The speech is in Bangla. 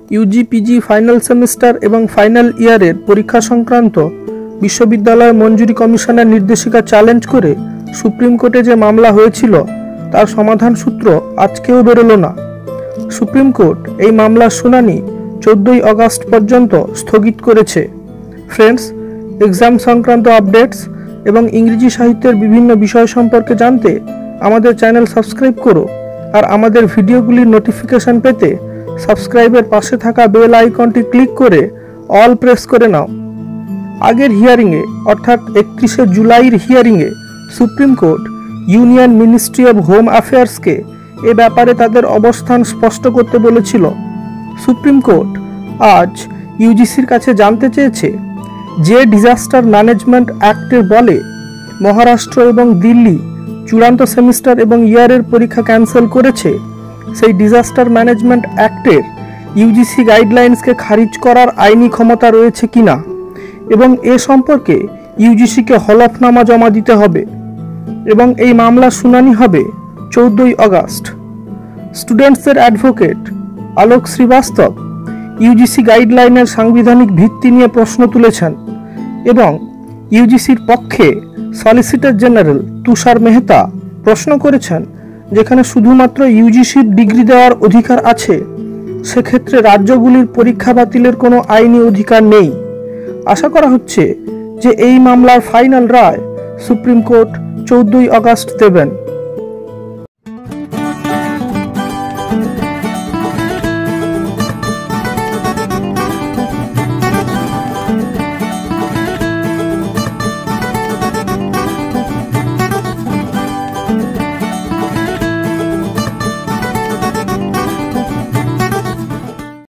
ইউজি পিজি ফাইনাল সেমিস্টার এবং ফাইনাল ইয়ারের পরীক্ষা সংক্রান্ত বিশ্ববিদ্যালয় মঞ্জুরি কমিশনের নির্দেশিকা চ্যালেঞ্জ করে সুপ্রিম কোর্টে যে মামলা হয়েছিল তার সমাধান সূত্র আজকেও বেরোলো না। সুপ্রিম কোর্ট এই মামলার শুনানি 14ই আগস্ট পর্যন্ত স্থগিত করেছে। ফ্রেন্ডস, এক্সাম সংক্রান্ত আপডেটস এবং ইংরেজি সাহিত্যের বিভিন্ন বিষয় সম্পর্কে জানতে আমাদের চ্যানেল সাবস্ক্রাইব করো আর আমাদের ভিডিওগুলির নোটিফিকেশন পেতে সাবস্ক্রাইবের পাশে থাকা বেল আইকনটি ক্লিক করে অল প্রেস করে নাও। আগের হিয়ারিংয়ে অর্থাৎ 31শে জুলাইয়ের হিয়ারিংয়ে supreme court union ministry of home অ্যাফেয়ার্সকে এ ব্যাপারে তাদের অবস্থান স্পষ্ট করতে বলেছিল। সুপ্রিম কোর্ট আজ ইউজিসির কাছে জানতে চেয়েছে যে ডিজাস্টার ম্যানেজমেন্ট অ্যাক্টের বলে মহারাষ্ট্র এবং দিল্লি চূড়ান্ত সেমিস্টার এবং ইয়ারের পরীক্ষা ক্যান্সেল করেছে, সেই ডিজাস্টার ম্যানেজমেন্ট অ্যাক্টের ইউজিসি গাইডলাইন্সকে খারিজ করার আইনি ক্ষমতা রয়েছে কিনা এবং এ সম্পর্কে ইউজিসিকে হলফনামা জমা দিতে হবে এবং এই মামলার শুনানি হবে 14ই আগস্ট। স্টুডেন্টসের অ্যাডভোকেট আলোক শ্রীবাস্তব ইউজিসি গাইডলাইনের সাংবিধানিক ভিত্তি নিয়ে প্রশ্ন তুলেছেন এবং ইউজিসির পক্ষে সলিসিটর জেনারেল তুষার মেহতা প্রশ্ন করেছেন, যেখানে শুধুমাত্র ইউজিসির ডিগ্রি দেওয়ার অধিকার আছে সেক্ষেত্রে রাজ্যগুলির পরীক্ষা বাতিলের কোনো আইনি অধিকার নেই। আশা করা হচ্ছে যে এই মামলার ফাইনাল রায় সুপ্রিম কোর্ট 14ই আগস্ট দেবেন।